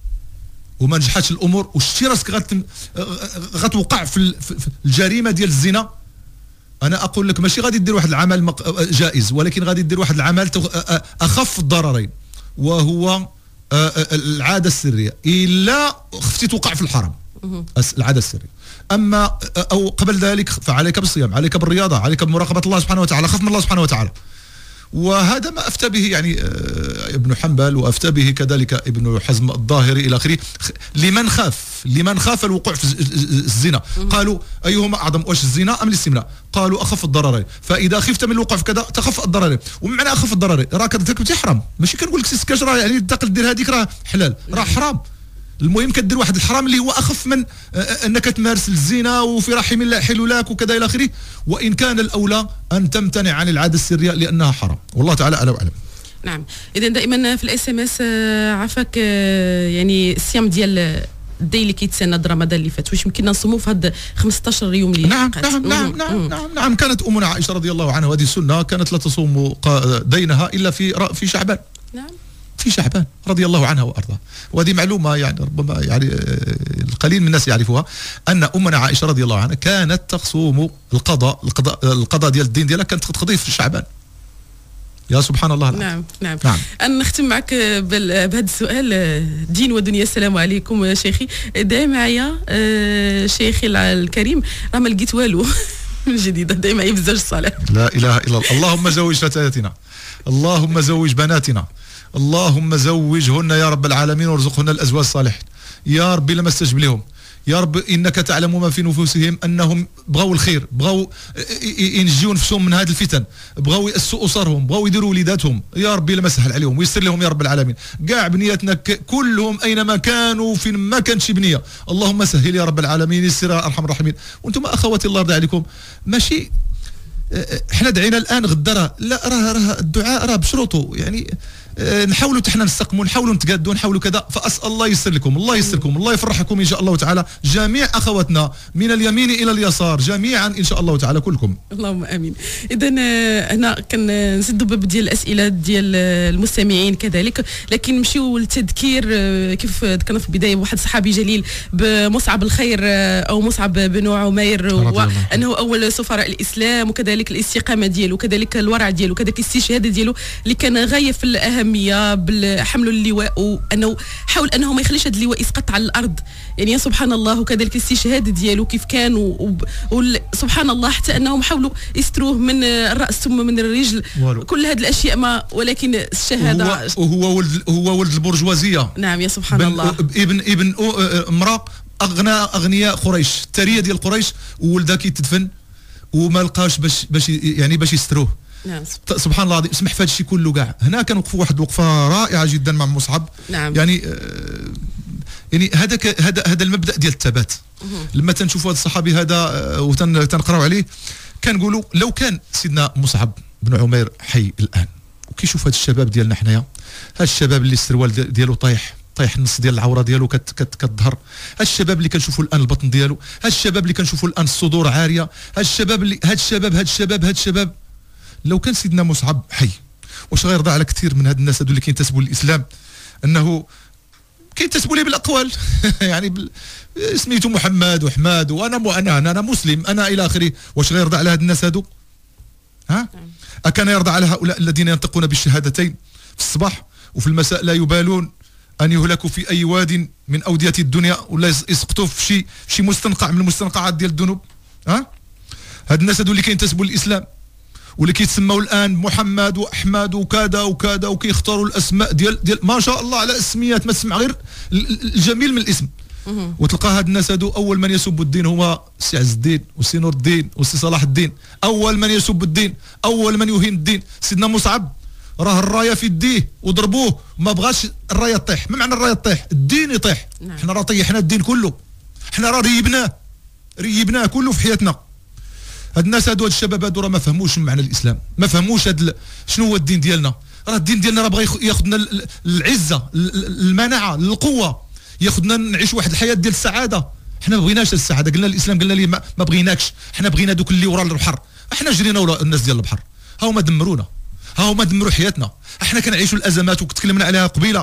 وما نجحتش الأمور وشتي راسك غت... غتوقع في الجريمة ديال الزنا، أنا أقول لك ماشي غادي دير واحد العمل جائز، ولكن غادي دير واحد العمل أخف الضررين، وهو العادة السرية. إلا خفتي توقع في الحرام العادة السرية. أما أو قبل ذلك فعليك بالصيام، عليك بالرياضة، عليك بمراقبة الله سبحانه وتعالى، خف من الله سبحانه وتعالى. وهذا ما أفتى به يعني ابن حنبل، وأفتى به كذلك ابن حزم الظاهري إلى آخره، لمن خاف لمن خاف الوقوع في الزنا. قالوا أيهما أعظم، واش الزنا أم الاستمناء؟ قالوا أخف الضررين. فإذا خفت من الوقوع في كذا تخف الضررين. ومعنى أخف الضررين راك تركبتي حرام، ماشي كنقول لك سكاش راه يعني تقدر دير هذيك راه حلال، راه حرام. المهم كدير واحد الحرام اللي هو اخف من انك تمارس الزنا وفي رحم لا يحل لك وكذا الى اخره. وان كان الاولى ان تمتنع عن العاده السريه لانها حرام، والله تعالى اعلى واعلم. نعم. اذا دائما في الاس ام اس عافاك يعني الصيام ديال الدي اللي كيتسنى رمضان اللي فات، واش يمكننا نصوموا في هاد خمسطاش يوم اللي نعم نعم نعم نعم, نعم نعم كانت امنا عائشه رضي الله عنها، وهذه السنه، كانت لا تصوم دينها الا في في شعبان. نعم في شعبان رضي الله عنها وارضاها. وهذه معلومه يعني ربما يعني القليل من الناس يعرفوها، ان امنا عائشه رضي الله عنها كانت تصوم القضاء القضاء القضاء ديال الدين ديالها كانت تقضيه في شعبان. يا سبحان الله العظيم. نعم نعم, نعم. أنا نختم معك بهذا السؤال. دين ودنيا، السلام عليكم شيخي، داي معايا شيخي الكريم راه ما لقيت والو من جديده، داي معايا بالزوج الصالح. لا اله الا الله. اللهم زوج فتياتنا، اللهم زوج بناتنا، اللهم زوجهن يا رب العالمين وارزقهن الازواج الصالحين يا ربي. لما استجب لهم يا رب، انك تعلم ما في نفوسهم، انهم بغاو الخير، بغاو ينجيو نفسهم من هذه الفتن، بغاو يأسوا اسرهم، بغاو يديروا وليداتهم يا ربي. لما سهل عليهم ويسر لهم يا رب العالمين. كاع بنياتنا كلهم اينما كانوا فين ما كانت شي بنيه، اللهم سهل يا رب العالمين، يسر يا ارحم الراحمين. وانتم اخواتي الله يرضى عليكم، ماشي احنا دعينا الان غدا راه لا، راه راه الدعاء راه بشروطه. يعني نحاولوا حنا نستقموا، نحاولوا نتقادوا، نحاولوا كذا. فاسال الله ييسر لكم، الله ييسركم، الله يفرحكم ان شاء الله تعالى جميع اخواتنا من اليمين الى اليسار جميعا ان شاء الله تعالى كلكم. اللهم امين. اذا هنا كنسدوا باب ديال الاسئله ديال المستمعين كذلك، لكن نمشيو للتذكير كيف ذكرنا في البدايه بواحد صحابي جليل بمصعب الخير او مصعب بن عمير، وانه اول سفراء الاسلام، وكذلك الاستقامه ديالو، وكذلك الورع ديالو، وكذلك الاستشهاد ديالو اللي كان غايه في الاهميه بحمل اللواء، وانه حاول انه ما يخليش هذا اللواء يسقط على الارض. يعني سبحان الله. وكذلك الاستشهاد ديالو كيف كان، وسبحان الله حتى انهم حاولوا يستروه من الراس ثم من الرجل، والو. كل هذه الاشياء ما، ولكن الشهاده هو, هو ولد هو ولد البرجوازيه. نعم يا سبحان الله. ابن ابن امراه اغنى اغنياء قريش، الثريه ديال قريش، وولدها كيتدفن وما لقاش باش باش يعني باش يستروه. نعم. سبحان الله العظيم. اسمح في هذا الشيء كله كاع. هنا كنوقفوا واحد الوقفه رائعه جدا مع مصعب. نعم. يعني آه يعني هذا هذا هذا المبدا ديال الثبات. لما تنشوفوا هذا الصحابي هذا وتنقراو عليه كنقولوا لو كان سيدنا مصعب بن عمير حي الان وكيشوف هذا الشباب ديالنا حنايا، هذا الشباب اللي السروال ديالو طايح طايح النص ديال العوره ديالو كتظهر، هاد الشباب اللي كنشوفوا الان البطن ديالو، هاد الشباب اللي كنشوفوا الان الصدور عاريه، هاد الشباب اللي هاد الشباب هاد الشباب هاد الشباب لو كان سيدنا مصعب حي، واش غيرضى على كثير من هاد الناس هادو اللي كينتسبوا للاسلام انه كينتسبوا ليه بالاقوال يعني بال... سميتو محمد وحماد وانا م... انا انا مسلم انا الى اخره. واش غيرضى على هاد الناس هادو؟ ها؟ اكان يرضى على هؤلاء الذين ينطقون بالشهادتين في الصباح وفي المساء لا يبالون ان يهلكوا في اي واد من اوديه الدنيا ولا يسقطوا في شي شي مستنقع من المستنقعات ديال الذنوب؟ ها؟ هاد الناس هادو اللي كينتسبوا للاسلام واللي كيتسموا الان محمد واحمد وكذا وكذا وكيختاروا الاسماء ديال ديال ما شاء الله على اسميات ما تسمع غير الجميل من الاسم. وتلقى هاد الناس هادو اول من يسب الدين هما السي عز الدين والسي نور الدين والسي صلاح الدين، اول من يسب الدين، اول من يهين الدين. سيدنا مصعب راه الرايه في يديه وضربوه ما بغاش الرايه تطيح. ما معنى الرايه تطيح؟ الدين يطيح. نعم. حنا راه طيحنا الدين كله، حنا راه ريبناه ريبناه كله في حياتنا. هاد الناس هادو هاد الشباب هادو راه ما فهموش معنى الاسلام، ما فهموش هاد شنو هو الدين ديالنا. راه الدين ديالنا راه بغى ياخذنا العزه المناعه القوه، ياخذنا نعيش واحد الحياه ديال السعاده. حنا ما بغيناش السعاده، قلنا الاسلام قلنا ليه ما, ما بغيناكش، حنا بغينا دوك اللي ورا البحر. احنا جرينا ورا الناس ديال البحر، ها هما دمرونا، ها هما دمروا حياتنا. احنا كنعيشوا الازمات وتكلمنا عليها قبيله.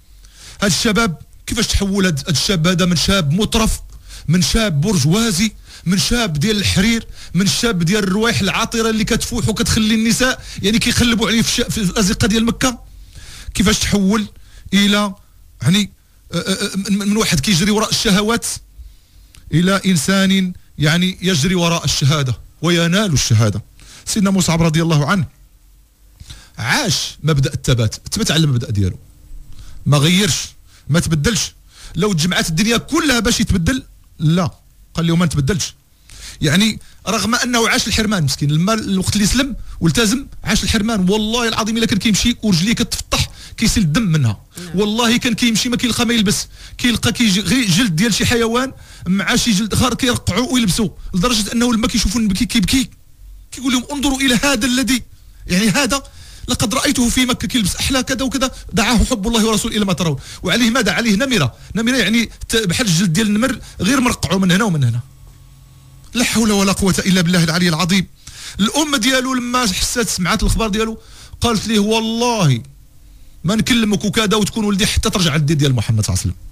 هاد الشباب كيفاش تحول هاد الشاب هذا من شاب مطرف، من شاب برجوازي، من شاب ديال الحرير، من شاب ديال الروايح العاطره اللي كتفوح وكتخلي النساء يعني كيقلبوا عليه في, في الازقه ديال مكه، كيفاش تحول الى يعني من واحد كيجري وراء الشهوات الى انسان يعني يجري وراء الشهاده وينال الشهاده. سيدنا مصعب رضي الله عنه عاش مبدا الثبات، ثبت على المبدا ديالو، ما غيرش ما تبدلش. لو تجمعات الدنيا كلها باش يتبدل لا، قال لهم ما نتبدلش. يعني رغم انه عاش الحرمان مسكين، المال الوقت اللي سلم والتزم عاش الحرمان. والله العظيم الا كان كيمشي ورجليه كتفتح كيسيل الدم منها. والله كان كيمشي ما كيلقى ما يلبس، كيلقى كيجي غير جلد ديال شي حيوان مع شي جلد اخر كيرقعوا ويلبسوا، لدرجه انه لما كيشوفوا النبي كيبكي كيقول لهم انظروا الى هذا الذي يعني هذا لقد رايته في مكه كيلبس احلى كذا وكذا، دعاه حب الله ورسوله الى ما ترون. وعليه ماذا؟ عليه نمره، نمره يعني بحال الجلد ديال النمر غير مرقعوا من هنا ومن هنا. لا حول ولا قوه الا بالله العلي العظيم. الام ديالو لما حسات سمعت الاخبار ديالو قالت ليه والله ما نكلمك وكذا وتكون ولدي حتى ترجع للدين ديال محمد صلى الله عليه وسلم.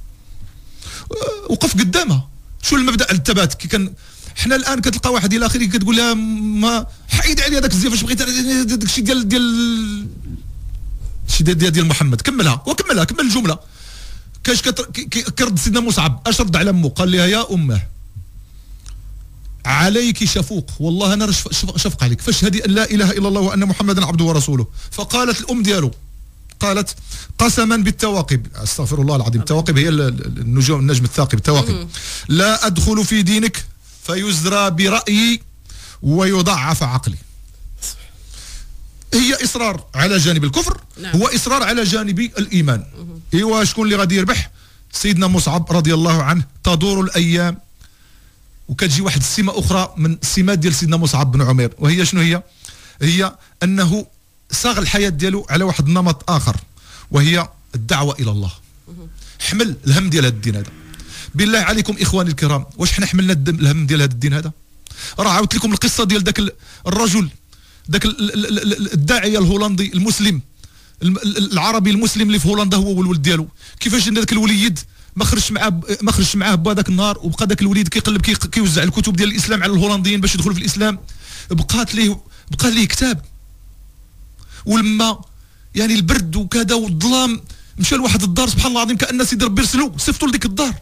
وقف قدامها. شو المبدا الثبات؟ كي كان حنا الان كتلقى واحد الى اخره كتقول لها ما حيد عليا داك الزيف فاش بغيت داك الشيء ديال ديال شي ديال ديال محمد. كملها وكملها كمل الجمله. كاش كرد سيدنا مصعب اش رد على امه؟ قال لها يا امه عليك شفوق، والله انا شفق عليك، فاشهدي ان لا اله الا الله وان محمدا عبده ورسوله. فقالت الام ديالو قالت قسما بالتواقب، استغفر الله العظيم، التواقب هي النجوم النجم الثاقب، التواقب، لا ادخل في دينك فيزرى برأيي ويضعف عقلي. هي إصرار على جانب الكفر، نعم. هو إصرار على جانب الإيمان. إيوا شكون اللي غادي يربح؟ سيدنا مصعب رضي الله عنه. تدور الأيام وكتجي واحد السمة أخرى من السمات ديال سيدنا مصعب بن عمير، وهي شنو هي؟ هي أنه صاغ الحياة ديالو على واحد النمط آخر، وهي الدعوه الى الله. حمل الهم ديال هذا الدين هذا. بالله عليكم اخواني الكرام، واش حنا حملنا الهم ديال هذا الدين هذا؟ راه عاودت لكم القصه ديال ذاك الرجل، ذاك الداعيه الهولندي المسلم العربي المسلم اللي في هولندا هو والولد ديالو، كيفاش ذاك الوليد ما خرجش معاه ما خرجش معاه با ذاك النهار، وبقى ذاك الوليد كيقلب كيوزع الكتب ديال الاسلام على الهولنديين باش يدخلوا في الاسلام. بقات ليه بقى ليه كتاب، ولما يعني البرد وكذا والظلام مشى لواحد الدار سبحان الله العظيم كأن سيدي ربي يرسلو صيفطوا لديك الدار،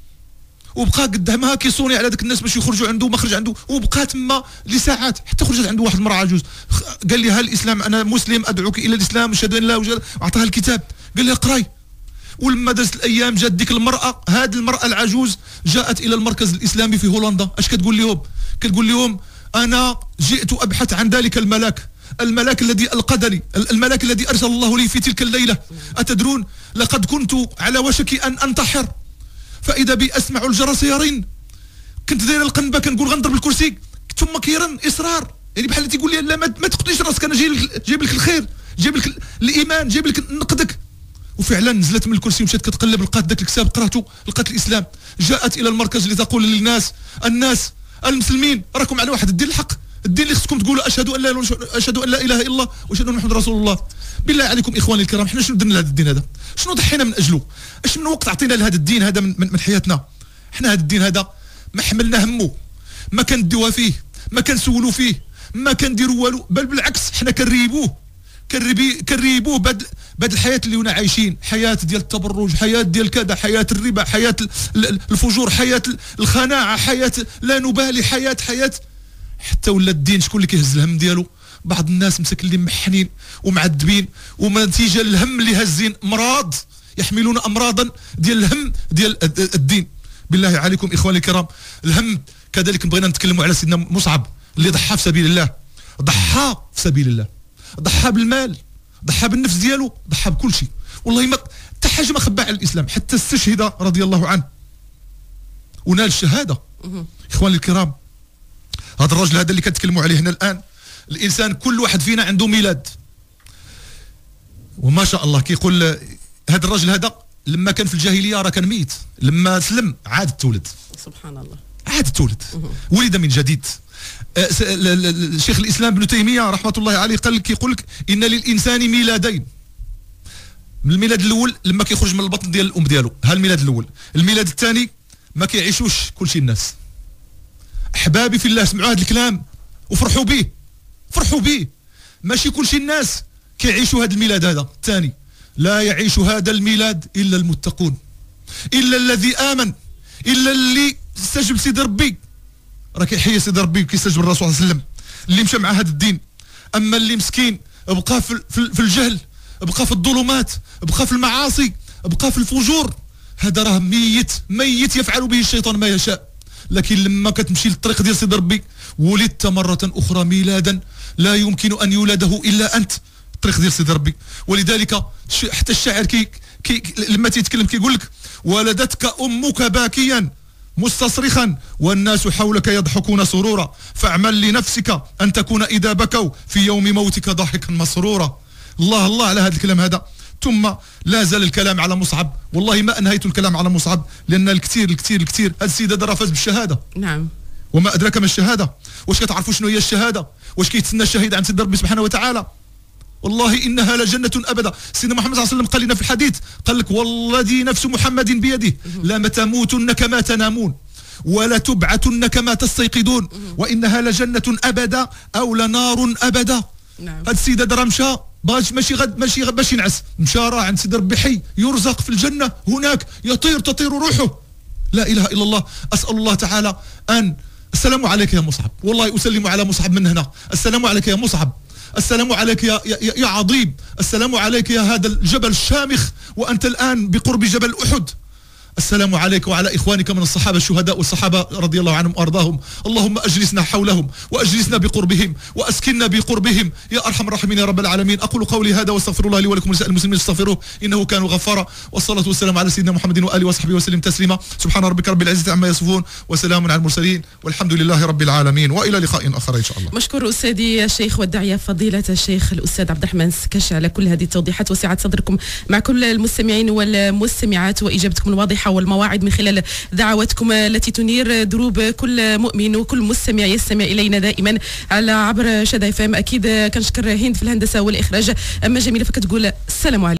وبقى قدامها كيصوني على ذاك الناس باش يخرجوا عنده ما خرج عنده، وبقى تما لساعات حتى خرجت عنده واحد المراه عجوز قال لي ها الاسلام انا مسلم ادعوك الى الاسلام اشهد ان لا اله، وعطاها الكتاب قال لها اقراي. ولما دازت الايام جات ديك المراه، هذه المراه العجوز جاءت الى المركز الاسلامي في هولندا. اش كتقول لهم؟ كتقول لهم انا جئت ابحث عن ذلك الملاك، الملاك الذي القدني، الملاك الذي ارسل الله لي في تلك الليله. اتدرون لقد كنت على وشك ان انتحر فاذا بي اسمع الجرس يرن، كنت داير القنبه كنقول غنضرب الكرسي ثم كيرن اصرار، يعني بحال تيقول لي لا ما تقتليش راسك انا جاي جايب لك الخير جايب لك الايمان جايب لك نقدك. وفعلا نزلت من الكرسي ومشات كتقلب لقات ذاك الكتاب قراته لقات الاسلام. جاءت الى المركز لتقول للناس الناس المسلمين راكم على واحد الدين الحق، الدين اللي خصكم تقولوا اشهد ان لا اشهد ان لا اله الا الله واشهد ان محمد رسول الله. بالله عليكم اخواني الكرام، حنا شنو درنا لهذا الدين هذا؟ شنو ضحينا من اجله؟ اش من وقت عطينا لهذا الدين هذا من, من, من حياتنا؟ حنا هذا الدين هذا ما حملنا همه، ما كندوها فيه، ما كنسولوا فيه، ما كنديروا والو، بل بالعكس حنا كنريبوه كنريبي كنريبوه بهاد بهاد الحياه اللي ونا عايشين، حياه ديال التبرج، حياه ديال كذا، حياه الربا، حياه الفجور، حياه الخناعه، حياه لا نبالي، حياه حياه حتى ولا الدين شكون اللي كيهز الهم ديالو؟ بعض الناس مساكين محنين ومعذبين، ونتيجه الهم اللي هازين امراض، يحملون امراضا ديال الهم ديال الدين. بالله عليكم اخواني الكرام، الهم كذلك بغينا نتكلموا على سيدنا مصعب اللي ضحى في سبيل الله، ضحى في سبيل الله، ضحى بالمال، ضحى بالنفس ديالو، ضحى بكل شيء، والله ما حتى حاجه ما خبى على الاسلام، حتى استشهد رضي الله عنه ونال الشهاده. اخواني الكرام، هذا الرجل هذا اللي كنتكلموا عليه هنا الان، الانسان كل واحد فينا عنده ميلاد، وما شاء الله كيقول هذا الرجل هذا لما كان في الجاهليه راه كان ميت، لما سلم عاد تولد، سبحان الله، عاد تولد، ولد من جديد. الشيخ الاسلام ابن تيميه رحمه الله عليه قال كيقول لك ان للانسان ميلادين، الميلاد الاول لما كيخرج من البطن ديال الام ديالو، ها الميلاد الاول. الميلاد الثاني ما كيعيشوش كلشي الناس. احبابي في الله سمعوا هذا الكلام وفرحوا به، فرحوا به، ماشي كلشي الناس كيعيشوا هذا الميلاد هذا الثاني. لا يعيش هذا الميلاد الا المتقون، الا الذي امن، الا اللي استجب سيدي ربي، راه كيحيي سيدي ربي وكيستجب الرسول صلى الله عليه وسلم اللي مشى مع هذا الدين. اما اللي مسكين بقى في, في الجهل، بقى في الظلمات، بقى في المعاصي، بقى في الفجور، هذا راه ميت ميت يفعل به الشيطان ما يشاء. لكن لما كتمشي للطريق ديال سيدي ربي ولدت مرة أخرى ميلادا لا يمكن أن يولده إلا أنت، الطريق ديال سيدي ربي. ولذلك حتى الشاعر كي, كي لما تيتكلم كيقول لك ولدتك أمك باكيا مستصرخا والناس حولك يضحكون سرورا، فاعمل لنفسك أن تكون إذا بكوا في يوم موتك ضاحكا مسرورا. الله الله على هذا الكلام هذا. ثم لا زال الكلام على مصعب، والله ما انهيت الكلام على مصعب لان الكثير الكثير الكثير. هذا السيد هذا راه فاز بالشهاده. نعم. وما ادراك ما الشهاده؟ واش كتعرفوا شنو هي الشهاده؟ واش كيتسنى الشهيد عند سيدي ربي سبحانه وتعالى؟ والله انها لجنه ابدا. سيدنا محمد صلى الله عليه وسلم قال لنا في الحديث، قال لك والذي نفس محمد بيده لا تموتن كما تنامون ولا تبعثن كما تستيقظون وانها لجنه ابدا او لنار ابدا. نعم. هذا السيد هذا راه مشى باش ماشي غد ماشي غد باش ينعس، مشى راه عند سيدي ربي حي يرزق في الجنه، هناك يطير تطير روحه. لا اله الا الله. اسال الله تعالى ان السلام عليك يا مصعب، والله اسلم على مصعب من هنا. السلام عليك يا مصعب، السلام عليك يا يا, يا عظيم، السلام عليك يا هذا الجبل الشامخ وانت الان بقرب جبل احد. السلام عليك وعلى إخوانك من الصحابة الشهداء والصحابة رضي الله عنهم وأرضاهم. اللهم أجلسنا حولهم وأجلسنا بقربهم وأسكننا بقربهم يا أرحم الراحمين يا رب العالمين. أقول قولي هذا واستغفر الله لي ولكم ولسائر المسلمين استغفروه إنه كان غفارا. والصلاة والسلام على سيدنا محمد وآله وصحبه وسلم تسليما. سبحان ربك رب العزة عما يصفون وسلام على المرسلين والحمد لله رب العالمين وإلى لقاء آخر إن شاء الله. مشكور أستاذي الشيخ والداعية فضيلة الشيخ الأستاذ عبد الرحمن السكش على كل هذه التوضيحات وسعة صدركم مع كل المستمعين والمستمعات وإجابتكم الواضحة والمواعظ من خلال دعواتكم التي تنير دروب كل مؤمن وكل مستمع يستمع إلينا دائما على عبر شدا اف ام. أكيد كنشكر هند في الهندسة والإخراج. أما جميلة فكتقول السلام عليكم.